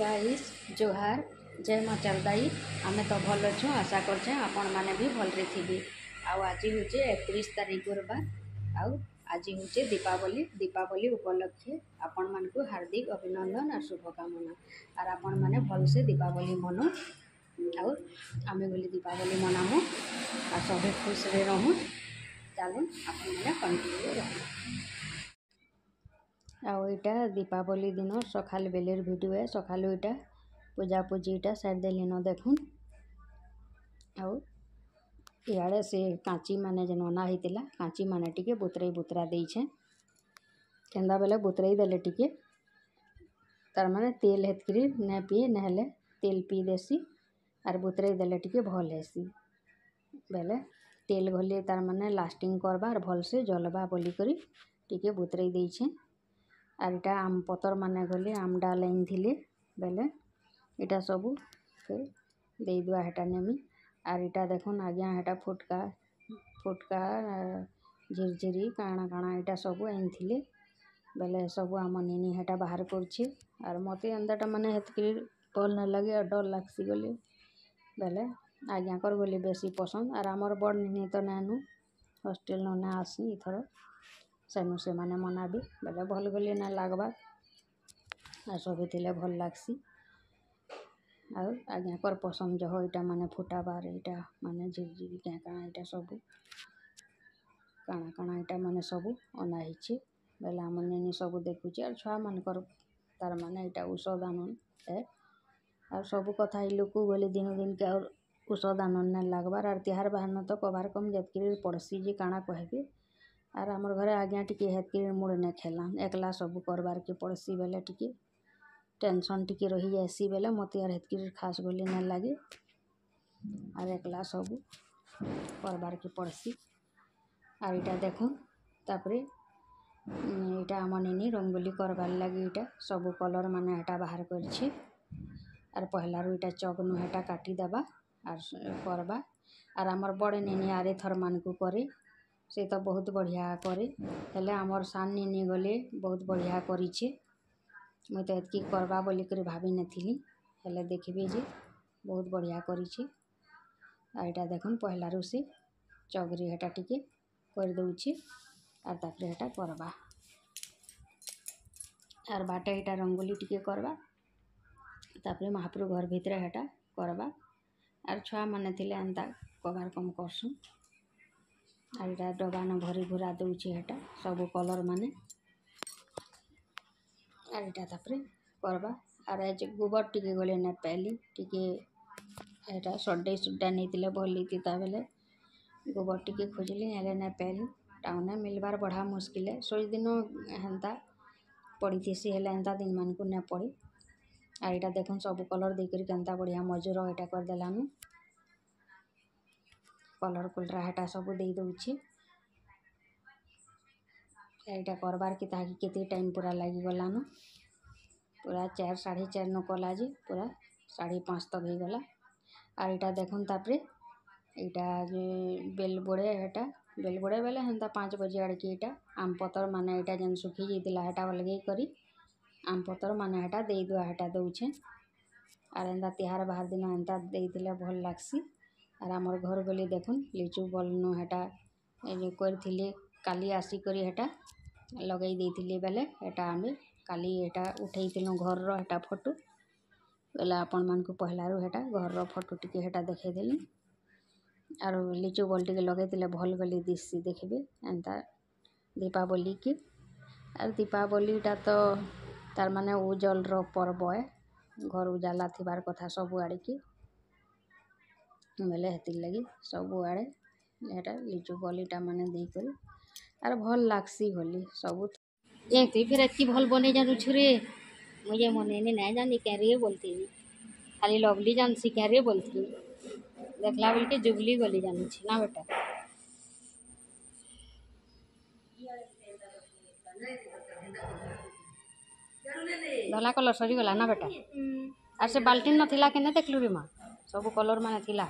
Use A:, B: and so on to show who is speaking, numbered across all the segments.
A: Guys जोहार जय माँ चरदाई आमे तो भल अच्छु आशा करछे आपण माने भी भलरे थिबे। आज हूँ 31 तारीख गुरुवार आज हूँ दीपावली उपलक्षे आपण मान को हार्दिक अभिनंदन और शुभकामना और आपण माने भल से दीपावली मनो और आमे बोली दीपावली मनामु और सभी खुश रे रहूँ। चलो आपण माने कंटिन्यू रहूँ। आईटा दीपावली दिन सकाल बेलेर वीडियो है। सकालू इटा पूजा पूजी इटा साइड देली न देखुन आड़े से कांची माने जन अना होता कांची माने टिके बुतरई बुतरा देछे केंदा बेले बुतरई देले टिके तार माने तेल हेतकरी न पिए नहले तेल पी देसी आर बुतरई देले टिके भल हेसी बेले तेल घोली तार माने लास्टिंग करबा और भल से जलबा बोली करी टिके बुतरई देछे। आर इटा आम पतर माने गले आम डाल आनी बेले इटा सबू फिर दे दुआ हेटा नेमी आर इटा देखुन आज्ञा हेटा फुटका फुटका झिरझिरी काଣା काଣା इटा सबू आनी बेले सबू आम निनी हेटा बाहर करछे आर मते अंदाटा माने हेतकरी भल न लगे और डर लागसी गले बेले आज्ञा कर गले बेसी पसंद आर आमर बड़ निनी तो नैनु हॉस्टेल न आसी इथर सेनु से माने मनाबी बेले भल गले ना लागबा आ सब थिले भल लागसी और आज्ञा कर पसंद जह इटा माने फुटा बार इटा माने झिरझिरी क्या काଣା इटा सबू काଣା काଣା इटा माने सबू अना हिचे बेले आम निनी सबू देखुचे और छुआ मानकर तार माने इटा औषध आनन है और सबू कथा इलुकू गले दिन दिन के और औषध आनन ना लागबार और तिहार बहान तो कबार कम जतकरी पड़सी जे काଣା कहबे आर आमर घरे आज्ञा टिके हेतकरी मुड़ ने खेलान एकला सबू करबार के पड़सी बेले टिके टेंशन टिके रही जासी बेले मते यार हेतकरी खास गले ना लगे और एकला सबू करबार के पड़सी और इटा देखुन तापरे इटा आम निनी रंगोली करबार लगे इटा सबू कलर माने हेटा बाहर करछे और पहला रू इटा चगनु हेटा काटी देबा और करबा और आमर बड़े निनी आरे थर मान को करे से तो बहुत बढ़िया करे हेले आमर सान निनी गले बहुत बढ़िया करिछे मुई तो एतकी करबा बोली कर भाभी नथिली हेले देखबे जे बहुत बढ़िया करिछे और इटा देखुन पहला रू से चगरी हेटा टिके कर दउछे और तापरे हेटा करबा और बाटे इटा रंगोली टिके करबा तापरे महाप्रभु घर भितरे हेटा करबा और छुआ माने थिले एंता कबार कम करसुँ और इटा डबा न भरी भुरा दउछे हेटा सबू कलर माने और इटा तापरे करबा और आज गोबर टिके गले न पैली टिके एटा सड्डे सुड्डा नहीं भल लीता बेले गोबर टिके खोजली हेले न पैली टाउन मिलबार बढ़ा मुस्किल है सोच दिन हेन्ता पड़ी थी हेले एंता दिन मान को न पड़े और इटा देखुन सब कलर देकर केन्ता बढ़िया मजूर इटा करदेलानु कलर कुलरा हेटा सब दे दउछे एटा करबार के ताकि केते टाइम पूरा लगी गलानु पूरा 4 साढ़े 4 न कला जे पूरा 5:30 तक हो गला और इटा देखुन तापरे इटा बेल बड़े हेटा बेल बड़े बेले हेन्ता 5 बजे आड़ के इटा आम पतर माने इटा जेन सुखी जाइतिला हेटा अलगे करी आम पतर माने हेटा दे दुआ हेटा दउछे और एंता तिहार बाहर दिन एंता देइतिले भल लागसी और आमर घर गली देखुन लिचु बल्नु हेटा करथिले काली आसी करी हेटा लगई देइतिले बेले हेटा आमे काली हेटा उठेइतिलु घर रो हेटा फोटो बेले आपण मान को पहला रू हेटा घर रो फोटो टिके हेटा देखाई देली और लिचु बल टिके लगेइतिले भल गली दिससी देखबे एंता दीपावली के और दीपावलीटा तो तार माने उजल रो पर्व है घर उजाला थिबार कथा सब आड़े के बेले हेतिर लगी सब आड़े हेटा लिचु बलिटा माने देई करी और भल लागसी होली सब ए तुई फिर एतकी भल बने जानु छुरे मुझे मने नहीं जानी कैरिए बोलती खाली लवली जानसी कैरिए बोलती देखला बोल के जुगली गली जानी छी ना बेटा धला कलर सरी गला ना बेटा आर से बाल्टीन नथिला केने देखलु रे माँ सब कलर माने थिला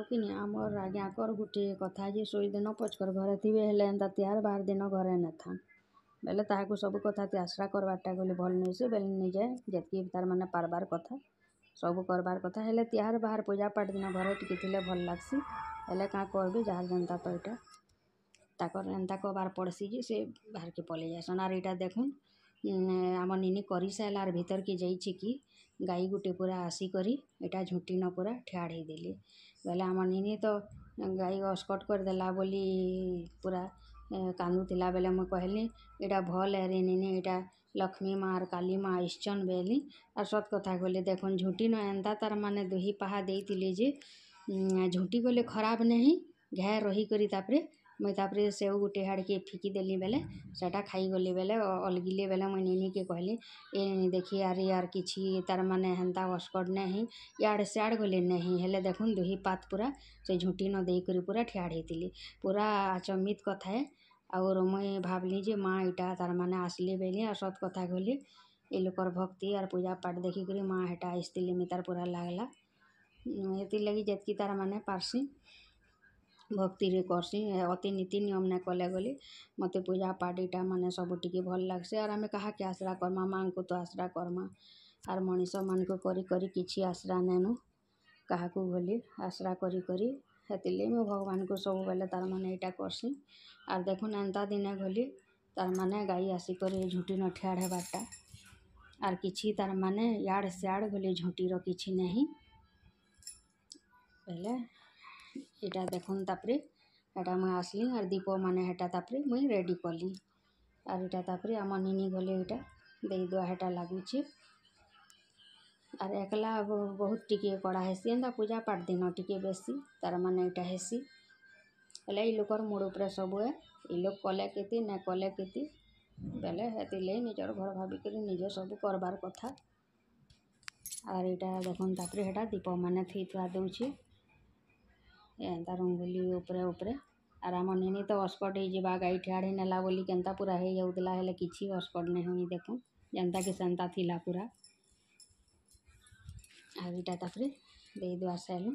A: कि नहीं आमर आज्ञाकर गोटे कथा जे सोई दिन पचकर घरे थे हेले एंता तिहार बार दिन घरे न था बेले ताहाकू सब कथा आश्रा करवाटा गले भल नहीं से बेले निजे जितकी तार माने पारबार कथा सब करबार कथा हेले तिहार बाहर पूजा पाठ दिन घरे टिके थिले भल लागसी हेले का करबे जार जनता तो इटा ताकर एंता कबार पड़सी जे से बाहर के पले जासन आर इटा देखुन आम निनी करी सारार भीतर के जाइए कि गाई गुटे पूरा आसिकरी एटा झुटी न पूरा ठियाड़ देली बेले आम निनी तो गाई अस्कट करदेला बोली पूरा कांदुला बेले मुझे कहली एटा भल है रे निनी एटा लक्ष्मी माँ और काली माँ आइसन बेली और सत कथा कहले देखुन झुटी न एंता तार माने दुही पाहा देइतिले जे झुटी गले खराब नहीं घे रही करी तापरे मुई तापरे सेव गुटे हाड़ के फिकी देली बेले सेटा खाईगली बेले अलगिले बेले मुई निनी के कहली ए देखी यार किछि तार माने हेन्ता अस्कट नहीं याड़ सियाड़ गले नहीं हेले देखुन दुही पात पूरा से झुटी न देई करी पूरा ठियाड़ हेतिली पूरा अचंबित कथा है और मुई भावली जे माँ इटा तार माने आसली बेली और सत कथा कहली ए लोकर भक्ति और पूजा पाठ देखी करी माँ हेटा आसतिली मितार पूरा लागला हेतिर लगी जेतकी तार माने पारसी भक्ति रे करसी अति नीति नियम ने कले गली मते पूजा पाठ इटा माने सब टिके भल लागसे और आमे कहा के आश्रा करमा माँ को तो आश्रा करमा और मनीष मान को करी करी किछि आश्रा नेनु कहा को गली आश्रा करी करी हेतिले मैं भगवान को सब बेले तार माने इटा करसी और देखुन एंता दिने गली तार माने गाई आसिक झुटी न ठियाड़ हेबारटा और किछि तार माने याड़ सियाड़ गले झुटीर किछि नहीं बेले इटा देखुन तापरे एटा मुई आसली और दीप माने हेटा तापरे मुई रेडी कली और इटा तापरे आम निनी गले इटा दे दुआ हेटा लागुचे और एकला बहुत टिके कड़ा हेसी एंता पूजा पाठ दिन टिके बेसी तार माने इटा हेसी हेले ई लोकर मूड उपरे सब है ई लोग कले केती न कले केती बेले हेतिले निजर घर भाविक निजे सब करबार कथा और इटा देखुन तापरे हेटा दीप माने थी थुआ दउछे एंता रंगोली उपरे उपरे और आम निनी तो अस्कट हो गाई ठियाड़ नेला बोली केन्ता पूरा हो जाऊला हेले किछि अस्कट नहीं हुई देखुन जेन्ता कि सेन्ता थिला पूरा और इटा तापरे दे दुआ साइलु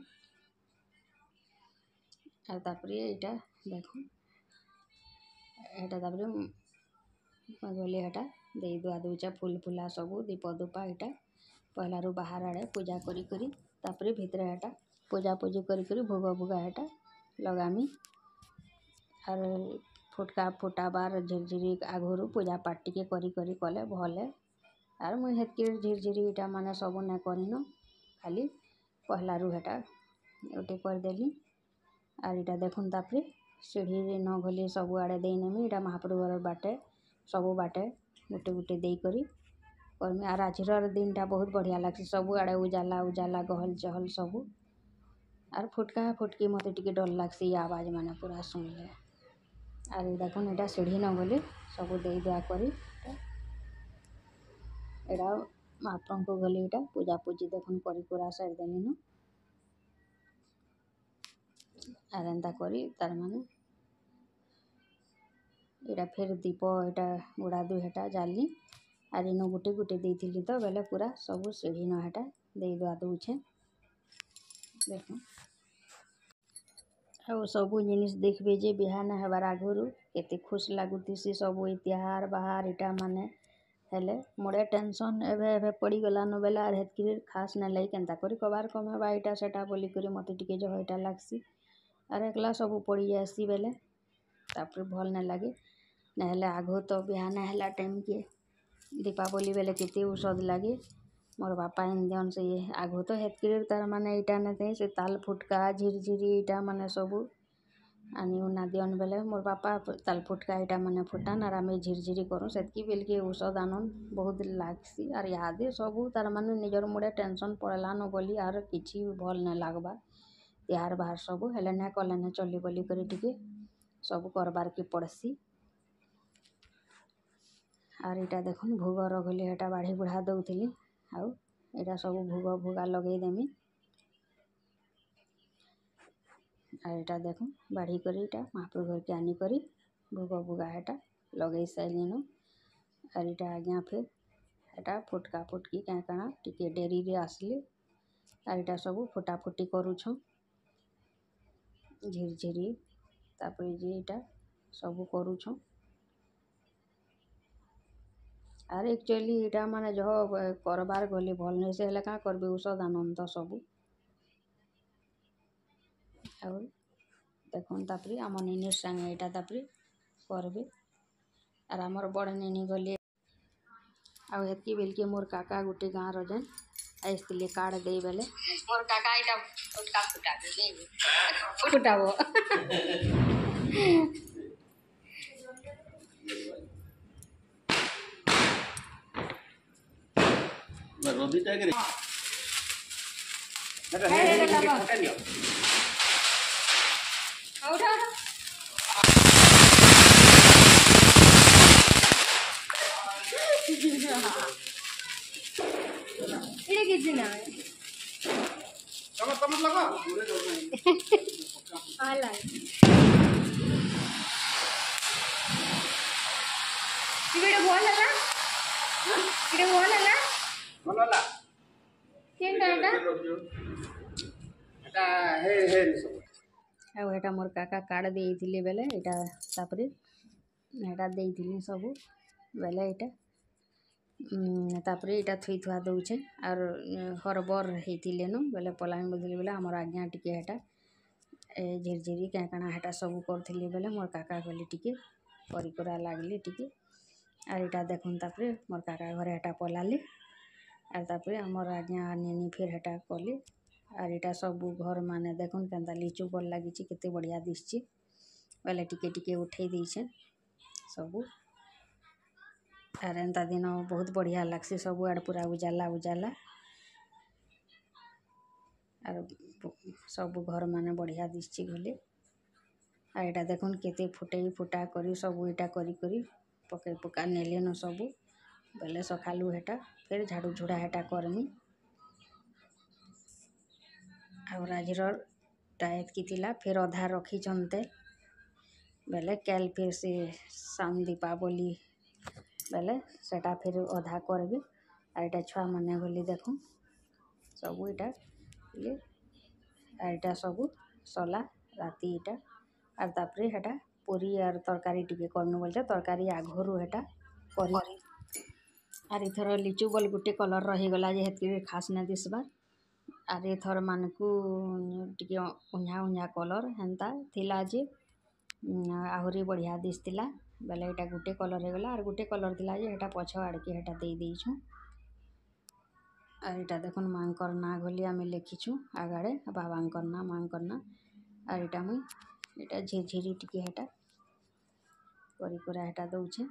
A: और तापरे इटा देखुन एटा तापरे गली हेटा दे दुआ दूचा फूल फूला सबू दीप दुपा इटा पहला रू बाहर आड़े पूजा करी करी तापरे भितरे हेटा पूजा पूजी करी करी भोग भोगा हेटा लगामी और फुटका फुटाबार झिरझिरी आगुरु पूजा पाठ टिके करी करी कले भले और मुई हेतके झिरझिरी इटा माने सबू न करिन खाली पहला रू हेटा गोटे करदेली और इटा देखुन तापरे सीढ़ी न गली सबू आड़े देनेमी इटा महाप्रभु घर बाटे सबू बाटे गोटे गोटे दे करी करमी और आजर दिनटा बहुत बढ़िया लगसी सबू आड़े उजाला उजाला गहल चहल सबू और फुटका फुटकी मते टिके डर लागसी आवाज माने पूरा सुनले और देखुन एटा सीढ़ी न गली सबू दे दुआ करी एटा महाप्रभु को गली एटा पूजा पूजी देखुन करी पूरा सार देनी और एंता करी तार माने एटा फिर दीप एटा उड़ा दु हेटा जाली और इन गुटे गुटे देती तो बेले पूरा सबू सीढ़ी न हेटा दे दुआ दूचे देख ଆଉ ସବୁ ଜିନିଷ देखबे जे बिहा न हेबार आगुरु केते खुश लागुतिसी सबू तिहार बाहार इटा माने हेले मोड़े टेंशन एभे एभे पड़ी गला न बेला आर हेतकी खास न लई केनता करी कबार कमेबा इटा सेटा बोली करी मते टिके जो इटा लागसी आर एकला सबू पड़ी जासी बेले तापर भल न लागे न हेले आगो तो बिहा न हेला टाइम के दीपावली बेले केते औषध लागे मोर बापा इंजन से आगो तो हेतकी तार माने इटा न से ताल फुटका झिरझिरी इटा माने सबू आनी उना दियन बेले मोर बापा ताल फुटका इटा माने फुटान और आम झिरझिरी करूँ सेतकी बेल के औषध आनन बहुत लागसी और यादे सबू तार माने निजर मुड़े टेंशन पड़ेला न बोली आर किछि भल न लागबा तिहार बाहर सबू हेले न कले न चली बोली करी टिके सब करबार के पड़सी और इटा देखुन भोग रखली हेटा बाढ़ी बुढ़ा दउथिली आउ एटा सब भोग भोगा लगे देमी और इटा देखुन बाढ़ी करी इटा महाप्रभु घर के आनी करी भोग भोगा हेटा लगे साइलिन और इटा आज्ञा फिर एटा फुटका फुटकी क्या काना टिके डेरी रे आसली और इटा सब फुटा फुटी करूछ झिरझिरी तापर जे इटा सब करूँ आर एक्चुअली इटा माने जह करबार गले भल नहीं से क्या करबे औषध आनंद सबू और देखुन तापर आम निनी संगे यहाँ तापर करबे आर आमर बड़ निनी गले आतकी बेलके मोर काका गोटे गाँव रजेन आसते कार्ड दे बेले मोर काका इटा फुटका फुटाबो କିଛି ନାହିଁ ତମେ ଲଗାଅ ହେଲା କିବେ ଭଲ ହେଲା କିବେ ଭଲ ହେଲା କେନଟା ଏଟା ହେ ହେ ଆଉ ଏଟା मोर काका कार्ड देइथिले बेले एटा तापरे एटा देइथिले सब बेले एटा तापरे एटा थुई थुआ दउछे आर हरबर हेतिले न बेले पलामी बोलथिले बेले हमर आज्ञा टिके हेटा झिरझिरी क्या काना हेटा सब करथिले बेले मोर काका गले टिके परिकरा लागले टिके आर एटा देखुन तापरे मोर काका घरे हेटा पलाले आर तापरे हमर आज्ञा नेनी फिर हेटा कले आर एटा सब घर माने देखुन केनता लिचु बल लगी केते बढ़िया दिसछि बेले टिके टिके उठे देछे सब आर एंता दिन बहुत बढ़िया लागसी सब आड़ पूरा उजाला उजाला आर सब घर माने बढ़िया दिसछि गले आर एटा देखुन केते फुटे फुटा करी सब एटा करी करी पके पका नेले न सब बेले सखालू हेटा फिर झाड़ू झुड़ा हेटा करमी और आजर टाइट की थिला फिर अधा रखी चंते बेले कैल फिर से शाम दीपावली बेले सेटा फिर अधा करबे आर एटा छुआ माने गली देखो सब एटा सब सला राति एटा आर तापरे हेटा पूरी आर तरकारी टिके करनु बोलछे तरकारी आघरू हेटा करी आर इथर लिचु बल गुटे कलर रही गला जे हेतके खास न दिसबार आर एथर मानकू टिके उन्हा उन्हा कलर हेन्ता थिला जे आहुरी बढ़िया दिसतिला बेले एटा गुटे कलर हेगला आर गुटे कलर थिला जे हेटा पछ आड़के हेटा दे देइछु आर एटा देखुन मांकर ना गली आमे लिखिछु आगाड़े बाबांकर ना मांकर ना आर एटा मुई एटा झिरझिरी टिके हेटा करी कुरा हेटा दउछे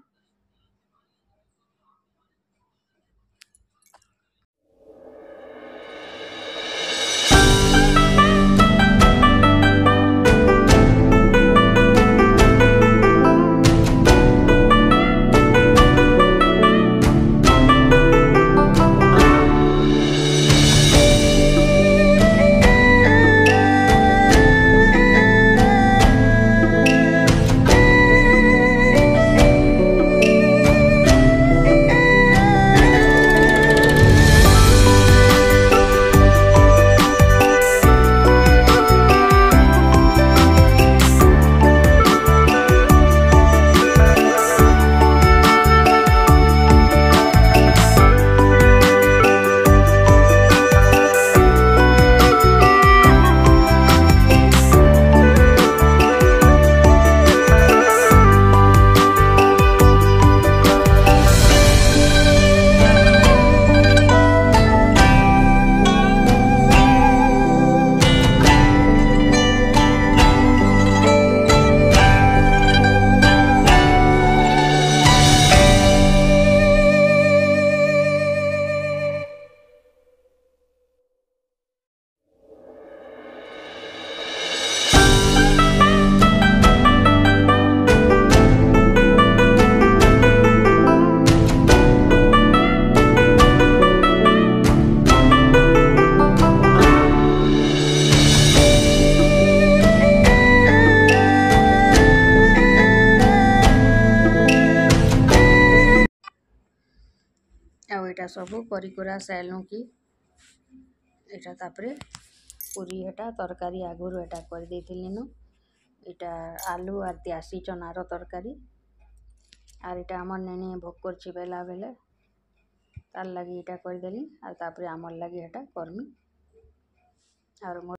A: एटा सब करिकुरा साइलु कि एटा तापरे पूरी हेटा तरकारी आगुरु एटा कर देथिलिनु इटा आलू और त्यासी चनार तरकारी और इटा आमर नेने भोग कर बेला बेले तार लगी इटा करदेली और तापर आमर लगी एटा करमी और